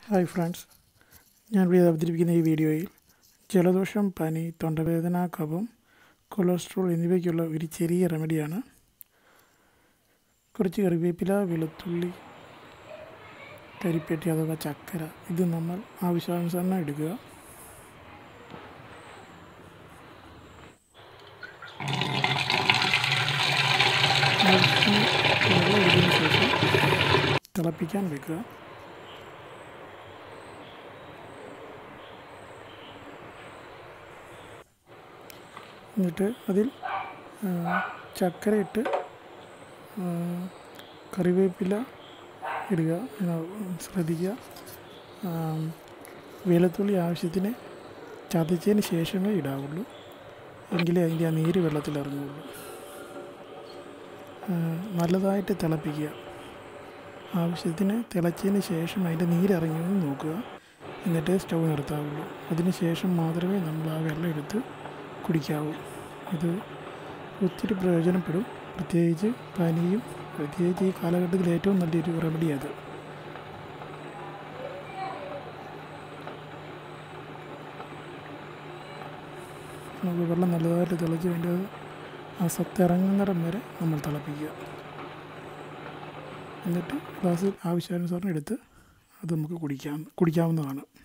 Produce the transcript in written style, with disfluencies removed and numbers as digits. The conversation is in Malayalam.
ഹായ് ഫ്രണ്ട്സ്, ഞാൻ ഇവിടെ അവതരിപ്പിക്കുന്ന ഈ വീഡിയോയിൽ ജലദോഷം, പനി, തൊണ്ടവേദന, കഫം, കൊളസ്ട്രോൾ എന്നിവയ്ക്കുള്ള ഒരു ചെറിയ റെമഡിയാണ്. കുറച്ച് കറിവേപ്പില, വെളുത്തുള്ളി, കരിപ്പെട്ടി അഥവാ ചക്കര, ഇത് നമ്മൾ ആവശ്യാനുസരണം എടുക്കുക. വെള്ളം എടുത്തതിന് ശേഷം തിളപ്പിക്കാൻ വെക്കുക. എന്നിട്ട് അതിൽ ചക്കര ഇട്ട് കറിവേപ്പില ഇടുക, ശ്രദ്ധിക്കുക. വെളുത്തുള്ളി ആവശ്യത്തിന് ചതച്ചതിന് ശേഷമേ ഇടാവുള്ളൂ, എങ്കിലേ അതിൻ്റെ ആ നീര് വെള്ളത്തിൽ ഇറങ്ങുള്ളൂ. നല്ലതായിട്ട് തിളപ്പിക്കുക. ആവശ്യത്തിന് തിളച്ചതിന് ശേഷം അതിൻ്റെ നീരിറങ്ങിയെന്ന് നോക്കുക. എന്നിട്ട് സ്റ്റൗ നിർത്താവുള്ളൂ. അതിന് ശേഷം മാത്രമേ നമ്മൾ ആ വെള്ളം എടുത്ത് കുടിക്കാവൂ. ഇത് ഒത്തിരി പ്രയോജനപ്പെടും. പ്രത്യേകിച്ച് പനിയും, പ്രത്യേകിച്ച് ഈ കാലഘട്ടത്തിൽ ഏറ്റവും നല്ലൊരു റെമഡി അത്. നമുക്ക് വെള്ളം നല്ലതായിട്ട് തിളച്ച് അതിൻ്റെ ആ സത്ത് ഇറങ്ങുന്നിടം വരെ നമ്മൾ തിളപ്പിക്കുക. എന്നിട്ട് ഗ്ലാസ്സിൽ ആവശ്യാനുസരണം എടുത്ത് അത് നമുക്ക് കുടിക്കാവുന്നതാണ്.